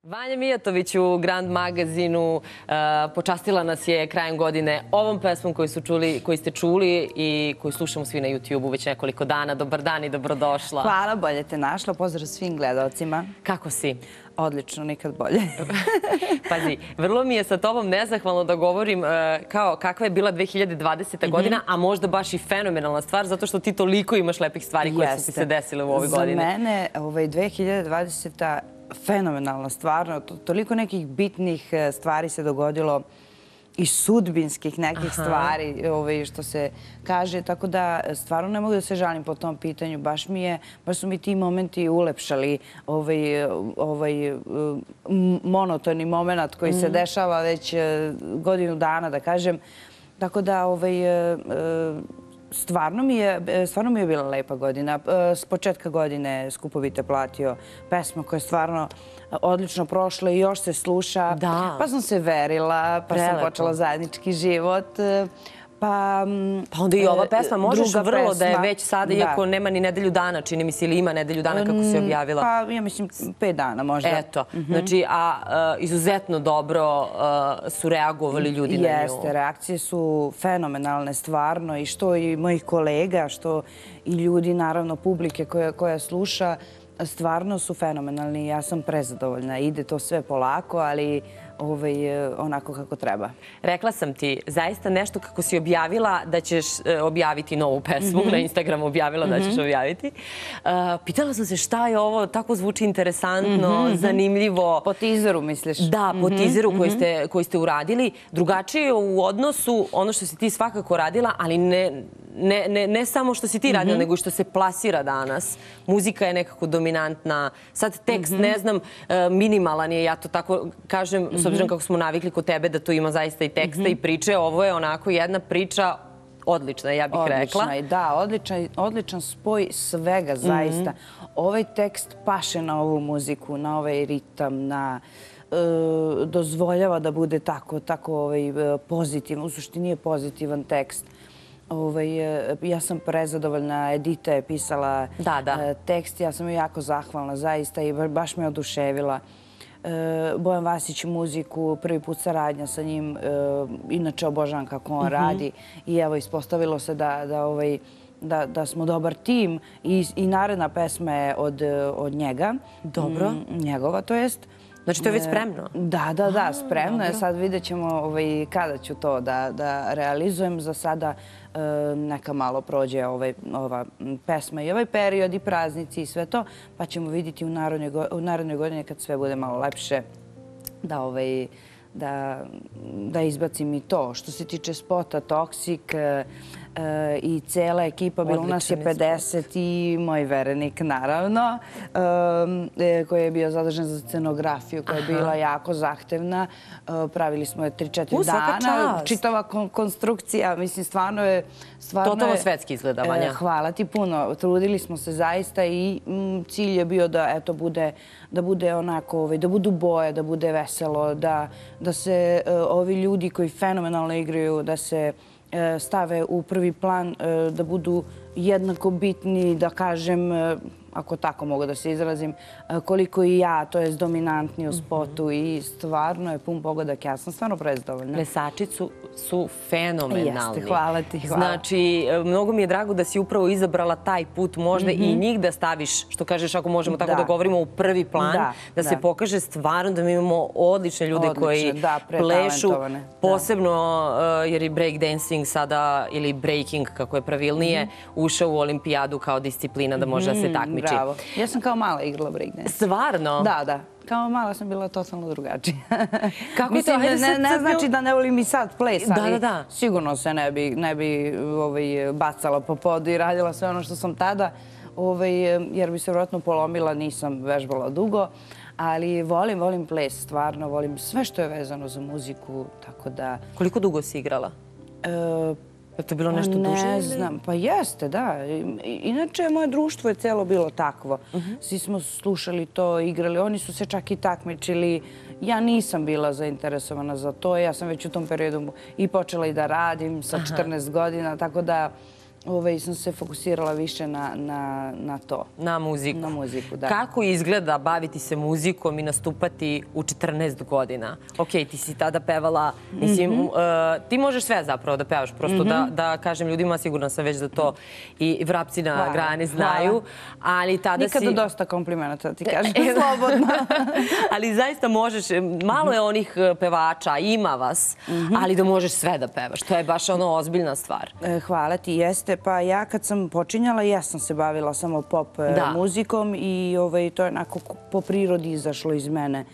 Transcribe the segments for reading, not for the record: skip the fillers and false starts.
Vanja Mijatović u Grand magazinu počastila nas je krajem godine ovom pesmom koju ste čuli i koju slušamo svi na YouTube-u već nekoliko dana. Dobar dan i dobrodošla. Hvala, bolje te našla. Pozdrav svim gledalcima. Kako si? Odlično, nikad bolje. Pazi, vrlo mi je sa tobom nezahvalno da govorim kao kakva je bila 2020. godina, a možda baš i fenomenalna stvar, zato što ti toliko imaš lepih stvari koje su ti se desile u ovoj godini. Za mene 2020. fenomenalna stvarno. Toliko nekih bitnih stvari se dogodilo i sudbinskih nekih stvari što se kaže, tako da stvarno ne mogu da se žalim po tom pitanju. Baš su mi ti momenti ulepšali ovaj monotoni moment koji se dešava već godinu dana, da kažem. Tako da stvarno mi je bila lepa godina. S početka godine Skupovi te platio pesma koja je stvarno odlično prošla i još se sluša. Pa sam se verila, pa sam počela zajednički život. Pa onda i ova pesma možeš vrlo da je već sada, iako nema ni nedelju dana, čini mi se, ili ima nedelju dana kako si objavila. Pa ja mislim 5 dana možda. Eto, znači, a izuzetno dobro su reagovali ljudi na nju. Jeste, reakcije su fenomenalne stvarno i što i mojih kolega, što i ljudi, naravno, publike koja sluša, stvarno su fenomenalni. Ja sam prezadovoljna. Ide to sve polako, ali onako kako treba. Rekla sam ti, zaista nešto kako si objavila da ćeš objaviti novu pesmu, na Instagramu objavila da ćeš objaviti. Pitala sam se šta je ovo, tako zvuči interesantno, zanimljivo. Po teaseru misliš? Da, po teaseru koji ste uradili. Drugačije u odnosu ono što si ti svakako radila, ali ne samo što si ti radila, nego i što se plasira danas. Muzika je nekako dominantna. Sad tekst, ne znam, minimalan je, ja to tako kažem, s obzirom kako smo navikli kod tebe da tu ima zaista i teksta i priče. Ovo je onako jedna priča odlična, ja bih rekla. Odlična, da, odličan spoj svega, zaista. Ovaj tekst paše na ovu muziku, na ovaj ritam, dozvoljava da bude tako pozitivan. U suštini je pozitivan tekst. Ja sam prezadovoljna, Edita je pisala tekst, ja sam joj jako zahvalna zaista i baš me oduševila. Bojan Vasić muziku, prvi put saradnja sa njim, inače obožavam kako on radi i evo ispostavilo se da smo dobar tim i naredna pesma je od njega. Dobro. Njegova, to jest. Znači to je već spremno? Da, spremno je. Sad vidjet ćemo kada ću to da realizujem. Za sada neka malo prođe ova pesma i ovaj period i praznici i sve to, pa ćemo vidjeti u narednoj godini kad sve bude malo lepše da izbacim i to. Što se tiče spota Toxic i cela ekipa, bilo nas je 50 i moj verenik, naravno, koji je bio zadržan za scenografiju, koja je bila jako zahtevna. Pravili smo je 3-4 dana. Čitava konstrukcija, mislim, stvarno je... Totalno svetski izgleda, Vanja. Hvala ti puno. Trudili smo se zaista i cilj je bio da bude onako, da budu boje, da bude veselo, da se ovi ljudi koji fenomenalno igraju, da se stave u prvi plan, da budu jednako bitni, da kažem, ako tako mogu da se izrazim, koliko i ja, to je dominantni u spotu i stvarno je pun pogodak. Ja sam stvarno prezadovoljna. Plesači su fenomenalni. Jeste, hvala ti, hvala. Znači, mnogo mi je drago da si upravo izabrala taj put, možda i njih da staviš, što kažeš, ako možemo tako da govorimo, u prvi plan, da se pokaže stvarno da mi imamo odlične ljude koji plešu, posebno jer i breakdancing sada, ili breaking, kako je pravilnije, ušao u olimpijadu kao disciplina da može da se takmiči. Bravo. Ja sam kao mala igrala breakdance. Stvarno? Da. Kao mala sam bila totalno drugačija. Mislim, ne znači da ne volim i sad ples, ali da. sigurno se ne bi bacala po podu i radila sve ono što sam tada, jer bi se vjerojatno polomila, nisam vežbala dugo, ali volim ples, stvarno volim sve što je vezano za muziku, tako da... Koliko dugo si igrala? Je to bilo nešto duže? Ne znam, pa jeste, da. Inače, moje društvo je celo bilo takvo. Svi smo slušali to, igrali, oni su se čak i takmičili. Ja nisam bila zainteresovana za to. Ja sam već u tom periodu i počela i da radim sa 14 godina, tako da sam se fokusirala više na to. Na muziku. Na muziku, da. Kako izgleda baviti se muzikom i nastupati u 14 godina? Ok, ti si tada pevala, mislim, ti možeš sve zapravo da pevaš, prosto da kažem ljudima, sigurno sam već da to i vrapci na grani znaju, ali tada si... Nikada dosta komplimenata, ti kažem, slobodno. Ali zaista možeš, malo je onih pevača, ima vas, ali da možeš sve da pevaš. To je baš ono ozbiljna stvar. Hvala ti, jeste. Pa ja kad sam počinjala, ja sam se bavila samo pop muzikom i to je onako po prirodi izašlo iz mene.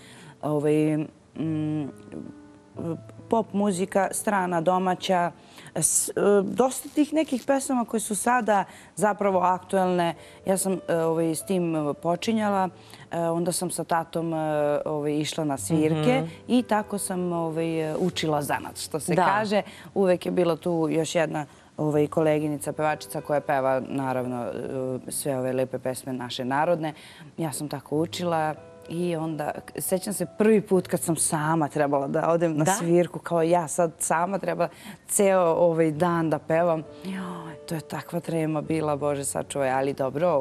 Pop muzika, strana, domaća, dosta tih nekih pesama koje su sada zapravo aktuelne. Ja sam s tim počinjala, onda sam sa tatom išla na svirke i tako sam učila zanat, što se kaže. Uvek je bila tu još jedna koleginica, pevačica koja peva naravno sve ove lepe pesme naše narodne. Ja sam tako učila. I onda, sećam se prvi put kad sam sama trebala da odem na svirku, kao ja sad sama treba ceo dan da pevam. To je takva trema bila, Bože sačuvaj, ali dobro,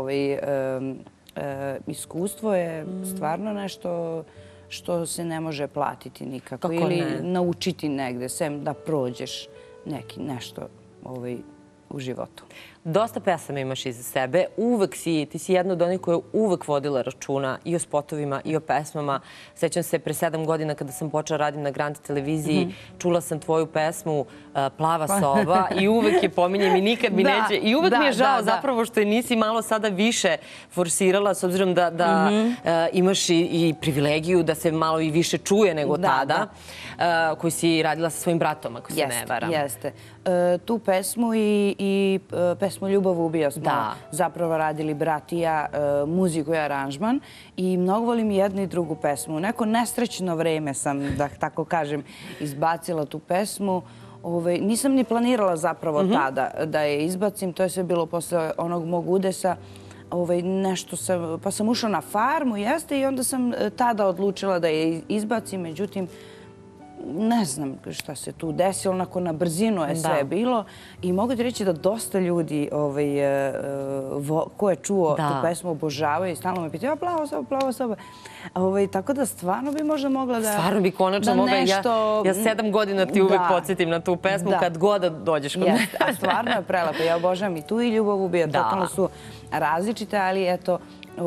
iskustvo je stvarno nešto što se ne može platiti nikako ili naučiti negde, sem da prođeš nešto u životu. Dosta pesama imaš iza sebe. Ti si jedna od onih koja je uvek vodila računa i o spotovima i o pesmama. Sećam se pre 7 godina kada sam počela radim na Grand televiziji, čula sam tvoju pesmu Plava soba i uvek je pominjem i nikad mi neće. I uvek mi je žao zapravo što je nisi malo sada više forsirala s obzirom da imaš i privilegiju da se malo i više čuje nego tada, koju si radila sa svojim bratom, ako se ne varam. Jeste. Tu pesmu i pesmu Ljubav ubija smo zapravo radili brat i ja, muziku i aranžman i mnogo volim jednu i drugu pesmu. U neko nesrećno vreme sam, da tako kažem, izbacila tu pesmu. Nisam ni planirala zapravo tada da je izbacim, to je sve bilo posle onog mog udesa. Pa sam ušla na farmu, jeste, i onda sam tada odlučila da je izbacim, međutim, ne znam šta se tu desilo, onako na brzinu je sve bilo i mogu ti reći da dosta ljudi ko je čuo tu pesmu obožavaju i stalno me pitaju plava soba. Tako da stvarno bi možda mogla da... Stvarno bi konačno mogla. Ja 7 godina ti uvek podsjetim na tu pesmu kad god da dođeš kod mene. A stvarno je prelepo. Ja obožavam i tu i Ljubav ubija. Totalno su različite, ali eto,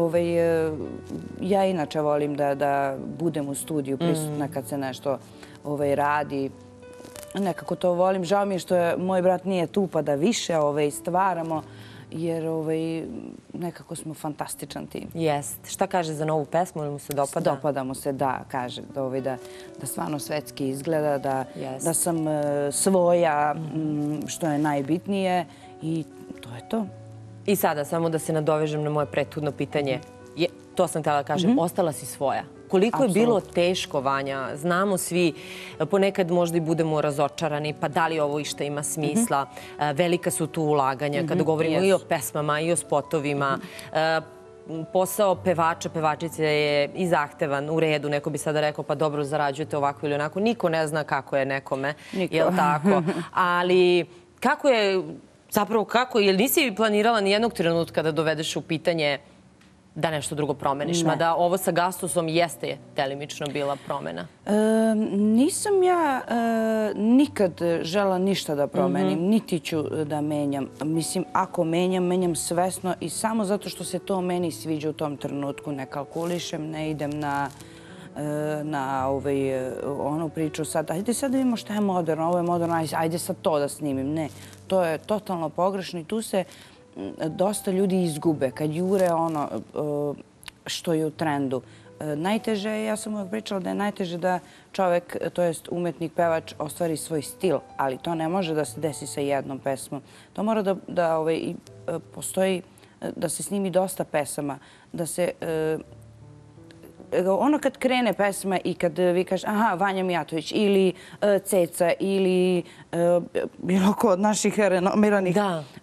ja inače volim da budem u studiju prisutna kad se nešto radi. Nekako to volim. Žao mi je što moj brat nije tu pa da više stvaramo, jer nekako smo fantastičan tim. Jest. Šta kaže za novu pesmu? Ili mu se dopada? Dopada mu se, da. Kaže da stvarno svetski izgleda, da sam svoja, što je najbitnije i to je to. I sada, samo da se nadovežem na moje prethodno pitanje. To sam htjela da kažem, ostala si svoja. Koliko je bilo teško, Vanja? Znamo svi, ponekad možda i budemo razočarani, pa da li ovo išta ima smisla? Velika su tu ulaganja, kada govorimo i o pesmama i o spotovima. Posao pevača, pevačice je i zahtevan, u redu. Neko bi sada rekao, pa dobro, zarađujete ovako ili onako. Niko ne zna kako je nekome, je li tako? Ali kako je, zapravo kako, jer nisi planirala ni jednog trenutka da dovedeš u pitanje da nešto drugo promeniš, mada ovo sa Gastusom jeste delimično bila promena. Nisam ja nikad žela ništa da promenim, niti ću da menjam. Mislim, ako menjam svesno i samo zato što se to meni sviđa u tom trenutku. Ne kalkulišem, ne idem na onu priču sad, ajde sad da vidimo šta je moderno, ovo je moderno, ajde sad to da snimim. Ne, to je totalno pogrešno i tu se dosta ljudi izgube kad jure ono što je u trendu. Najteže je, ja sam uvijek pričala da je najteže da čovek, to jest umetnik, pevač, ostvari svoj stil, ali to ne može da se desi sa jednom pesmom. To mora da postoji, da se snimi dosta pesama, da se... Ono kad krene pesma i kad vi kažete aha, Vanja Mijatović ili Ceca ili bilo ko od naših renomiranih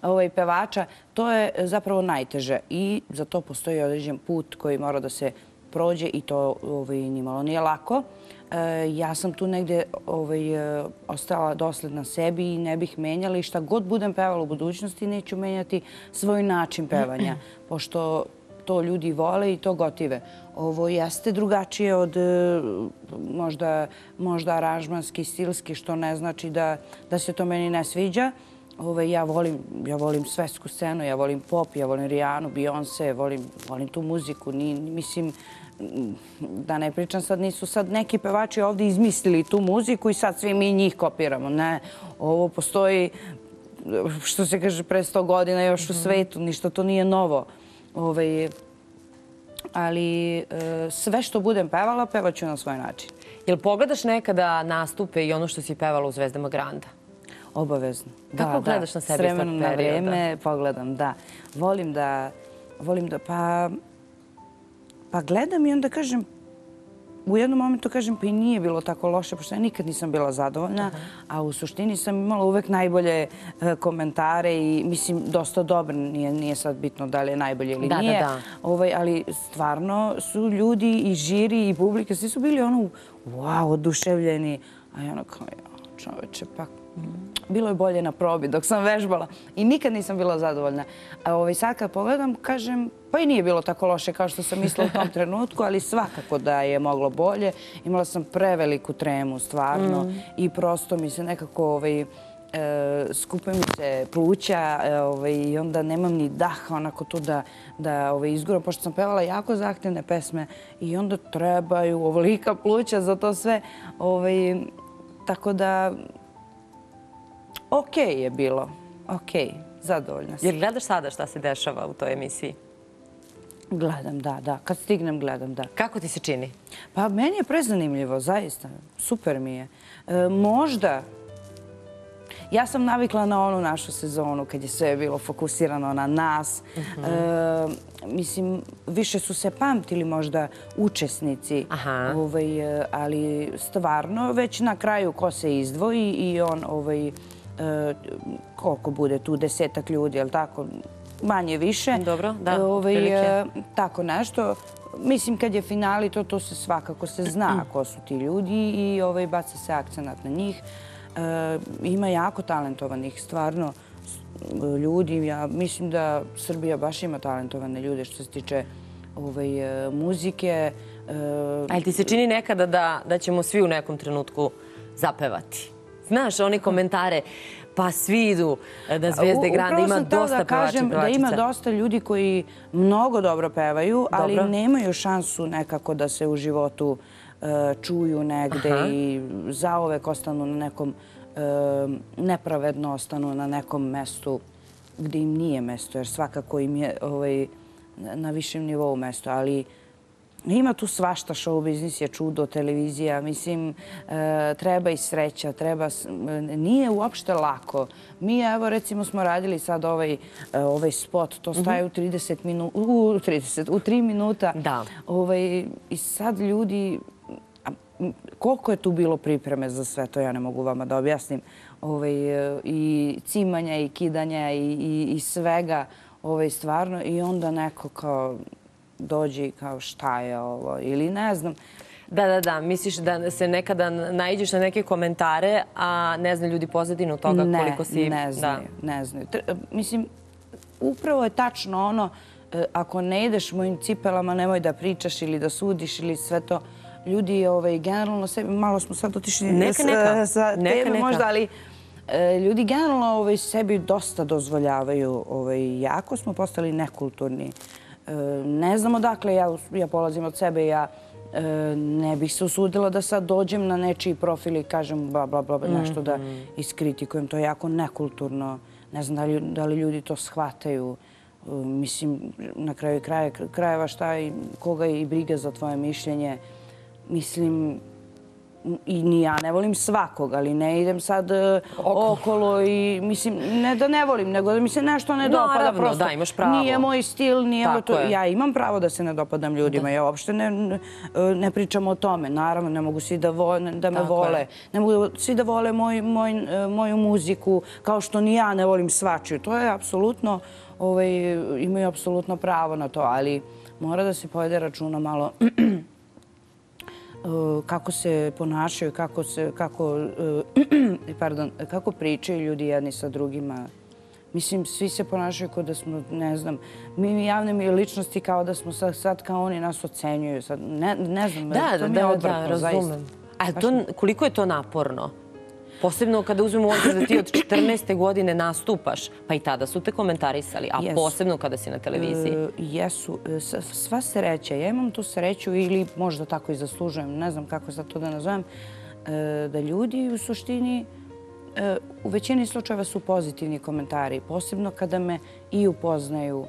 pevača, to je zapravo najteže i za to postoji određen put koji mora da se prođe i to nimalo nije lako. Ja sam tu negde ostala dosledna sebi i ne bih menjala i šta god budem pevala u budućnosti neću menjati svoj način pevanja, pošto to ljudi vole i to gotive. Ovo jeste drugačije od možda aranžmanski, stilski, što ne znači da se to meni ne sviđa. Ja volim svetsku scenu, ja volim pop, ja volim Rihannu, Beyoncé, volim tu muziku. Mislim, da ne pričam sad, nisu sad neki pevači ovdje izmislili tu muziku i sad svi mi njih kopiramo. Ne, ovo postoji, što se kaže, pre 100 godina još u svetu, ništa to nije novo. Ali sve što budem pevala, pevaću na svoj način. Jel pogledaš nekada nastupe i ono što si pevala u Zvezdama Granda? Obavezno. Kako gledaš na sebe iz tog perioda? Na vreme pogledam, da. Volim da, pa gledam i onda kažem, u jednom momentu kažem pa i nije bilo tako loše, pošto ja nikad nisam bila zadovoljna, a u suštini sam imala uvek najbolje komentare i mislim dosta dobro, nije sad bitno da li je najbolje ili nije, ali stvarno su ljudi i žiri i publika, svi su bili wow, oduševljeni, a ja kao, čoveče, pa bilo je bolje na probi dok sam vežbala i nikad nisam bila zadovoljna. A sad kad pogledam, kažem, pa i nije bilo tako loše kao što sam mislila u tom trenutku, ali svakako da je moglo bolje. Imala sam preveliku tremu, stvarno, i prosto mi se nekako skupe mi se pluća i onda nemam ni daha onako to da izguram, pošto sam pevala jako zahtevne pesme i onda trebaju ovolika pluća za to sve. Tako da okej je bilo. Okej, zadovoljna sam. Jer gledaš sada šta se dešava u toj emisiji? Gledam, da. Kad stignem, gledam, da. Kako ti se čini? Pa meni je prezanimljivo, zaista. Super mi je. Možda, ja sam navikla na onu našu sezonu kad je sve bilo fokusirano na nas. Mislim, više su se pamtili možda učesnici, ali stvarno već na kraju ko se izdvoji i on koliko bude tu 10-ak ljudi, jel tako, manje više. Dobro, da, prilike. Tako nešto. Mislim, kad je finali, to se svakako se zna ko su ti ljudi i baca se akcenat na njih. Ima jako talentovanih, stvarno, ljudi. Ja mislim da Srbija baš ima talentovane ljude što se tiče muzike. Ali ti se čini nekada da ćemo svi u nekom trenutku zapevati? Znaš, oni komentare, pa svi idu na Zvezde Granda, ima dosta pevača i pevačica. Da ima dosta ljudi koji mnogo dobro pevaju, ali nemaju šansu nekako da se u životu čuju negde i zauvek ostanu na nekom, nepravedno ostanu na nekom mestu gde im nije mesto, jer svakako im je na višem nivou mesto, ali ima tu svašta, show biznis je čudo, televizija, mislim, treba i sreća, nije uopšte lako. Mi, evo, recimo, smo radili sad ovaj spot, to staje u 3 minuta. Da. I sad ljudi, koliko je tu bilo pripreme za sve to, ja ne mogu vama da objasnim, i cimanja i kidanja i svega, stvarno, i onda neko kao dođe i kao šta je ovo ili ne znam. Da. Misliš da se nekada naiđeš na neke komentare, a ne znaju ljudi pozadinu toga koliko si... Ne znaju. Mislim, upravo je tačno ono, ako ne ideš mojim cipelama, nemoj da pričaš ili da sudiš ili sve to. Ljudi generalno sebi, malo smo sad otišli sa teme možda, ali ljudi generalno sebi dosta dozvoljavaju. Jako smo postali nekulturni. Ne znam odakle, ja polazim od sebe, ja ne bih se usudila da sad dođem na nečiji profil i kažem bla, bla, bla, nešto da iskritikujem. To je jako nekulturno. Ne znam da li ljudi to shvataju. Mislim, na kraju krajeva šta i koga i briga za tvoje mišljenje. Mislim, i ni ja ne volim svakog, ali ne idem sad okolo i mislim, ne da ne volim, nego da mi se nešto ne dopada. Naravno, da, imaš pravo. Nije moj stil, nije to. Ja imam pravo da se ne dopadam ljudima. Ja uopšte ne pričam o tome. Naravno, ne mogu svi da me vole. Ne mogu svi da vole moju muziku, kao što ni ja ne volim svačiju. To je apsolutno, imaju apsolutno pravo na to, ali mora da se povede računa malo kako se ponašaju, kako pričaju ljudi jedni sa drugima. Mislim, svi se ponašaju kao da smo, ne znam, mi javne ličnosti kao da smo sad kao oni nas ocenjuju. Ne znam, to mi je odvratno, zaista. A koliko je to naporno? Posebno kada uzmemo u obzir da ti od 14. godine nastupaš, pa i tada su te komentarisali, a posebno kada si na televiziji. Jesu. Sva sreća. Ja imam tu sreću ili možda tako i zaslužujem, ne znam kako sad to da nazovem, da ljudi u suštini u većini slučajeva su pozitivni komentari. Posebno kada me i upoznaju.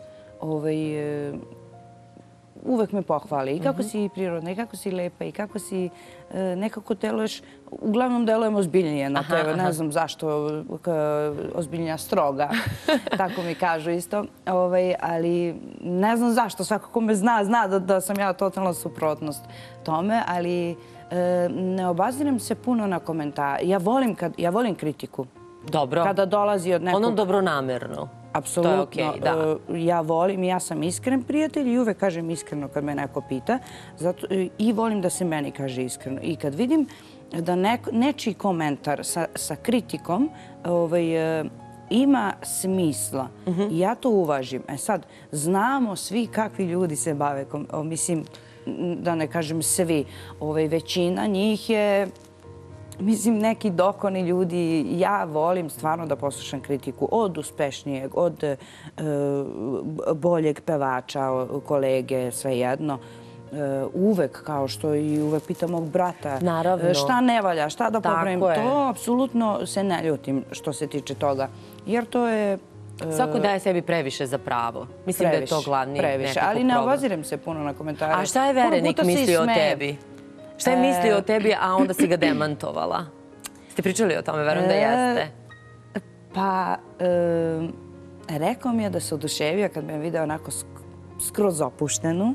Uvek me pohvali i kako si prirodna, i kako si lepa, i kako si nekako deluješ. Uglavnom delujem ozbiljnije na tebe. Ne znam zašto, ozbiljnija stroga. Tako mi kažu isto. Ali ne znam zašto. Svako ko me zna da sam ja totalna suprotnost tome, ali ne obazirem se puno na komentare. Ja volim kritiku. Dobro. Kada dolazi od nekog... Ono dobronamerno. Apsolutno. Ja volim, ja sam iskren prijatelj i uvek kažem iskreno kad me neko pita. I volim da se meni kaže iskreno. I kad vidim da nečiji komentar sa kritikom ima smisla, ja to uvažim. Sad, znamo svi kakvi ljudi se bave, mislim, da ne kažem svi. Većina njih je... Mislim, neki dokoni ljudi, ja volim stvarno da poslušam kritiku od uspešnijeg, od boljeg pevača, kolege, svejedno. Uvek, kao što i uvek pitam mog brata, šta ne valja, šta da popravim. To apsolutno se ne ljutim što se tiče toga. Jer to je... Svako daje sebi previše za pravo. Mislim da je to glavni nekako problem. Previše, ali ne obazirem se puno na komentare. A šta je Verenik mislio o tebi? Šta je mislio o tebi, a onda si ga demantovala? Ste pričali o tome, verujem da jeste. Pa, rekao mi je da se oduševio kad me video onako skroz opuštenu,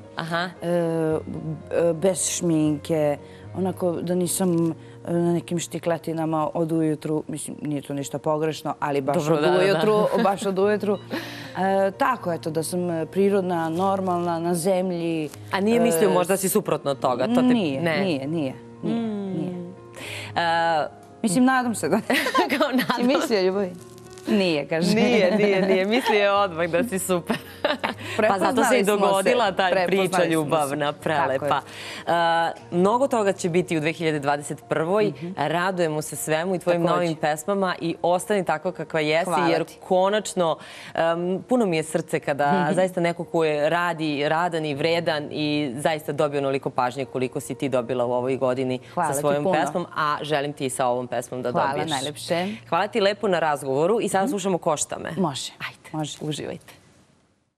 bez šminke, onako da nisam na nekim štikletinama od ujutru. Mislim, nije to ništa pogrešno, ali baš od ujutru. Tako, eto, da sam prirodna, normalna, na zemlji. A nije mislio možda si suprotno od toga? Nije. Mislim, nadam se da... Si mislio, Ljubavi? Nije, kaže. Nije. Mislio je odmah da si super. Pa zato se i dogodila ta priča ljubavna, prelepa. Mnogo toga će biti u 2021. Radujemo se svemu i tvojim novim pesmama i ostani tako kakva jesi, jer konačno puno mi je srce kada zaista neko ko je radan i vredan i zaista dobio onoliko pažnje koliko si ti dobila u ovoj godini sa svojom pesmom, a želim ti i sa ovom pesmom da dobiješ. Hvala najlepše. Hvala ti lepo na razgovoru i sada slušamo Košta me. Može. Ajde, uživajte.